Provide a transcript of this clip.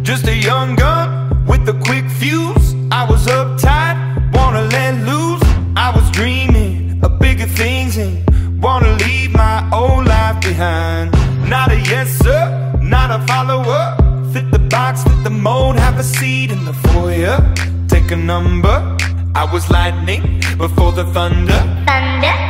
Just a young gun with a quick fuse. I was uptight, wanna let loose. I was dreaming of bigger things and wanna leave my old life behind. Not a yes sir, not a follower. Fit the box, fit the mold, have a seat in the foyer. Take a number. I was lightning before the thunder. Thunder.